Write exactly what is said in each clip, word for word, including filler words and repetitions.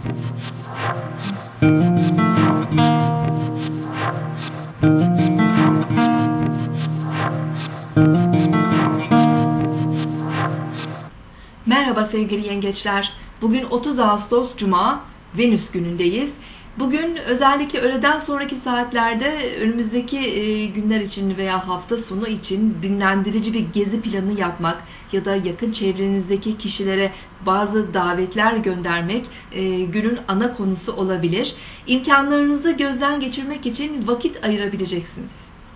Merhaba sevgili yengeçler. Bugün otuz Ağustos Cuma, Venüs günündeyiz. Bugün özellikle öğleden sonraki saatlerde önümüzdeki günler için veya hafta sonu için dinlendirici bir gezi planı yapmak ya da yakın çevrenizdeki kişilere bazı davetler göndermek günün ana konusu olabilir. İmkanlarınızı gözden geçirmek için vakit ayırabileceksiniz.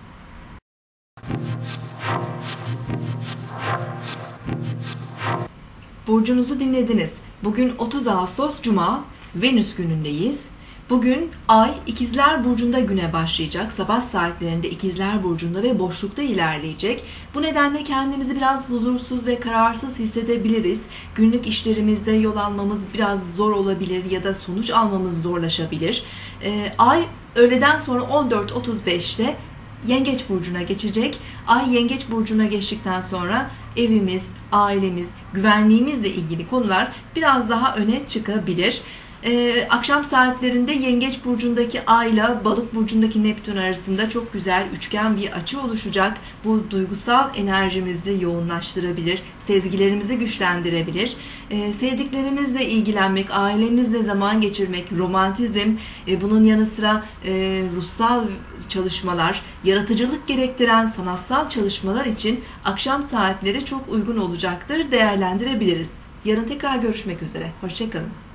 Burcunuzu dinlediniz. Bugün otuz Ağustos Cuma, Venüs günündeyiz. Bugün Ay İkizler Burcu'nda güne başlayacak. Sabah saatlerinde İkizler Burcu'nda ve boşlukta ilerleyecek. Bu nedenle kendimizi biraz huzursuz ve kararsız hissedebiliriz. Günlük işlerimizde yol almamız biraz zor olabilir ya da sonuç almamız zorlaşabilir. Ee, Ay öğleden sonra on dört otuz beşte Yengeç Burcu'na geçecek. Ay Yengeç Burcu'na geçtikten sonra evimiz, ailemiz, güvenliğimizle ilgili konular biraz daha öne çıkabilir. Ee, akşam saatlerinde Yengeç Burcu'ndaki Ay ile Balık Burcu'ndaki Neptün arasında çok güzel üçgen bir açı oluşacak. Bu duygusal enerjimizi yoğunlaştırabilir, sezgilerimizi güçlendirebilir. Ee, sevdiklerimizle ilgilenmek, ailemizle zaman geçirmek, romantizm, e, bunun yanı sıra e, ruhsal çalışmalar, yaratıcılık gerektiren sanatsal çalışmalar için akşam saatleri çok uygun olacaktır, değerlendirebiliriz. Yarın tekrar görüşmek üzere. Hoşça kalın.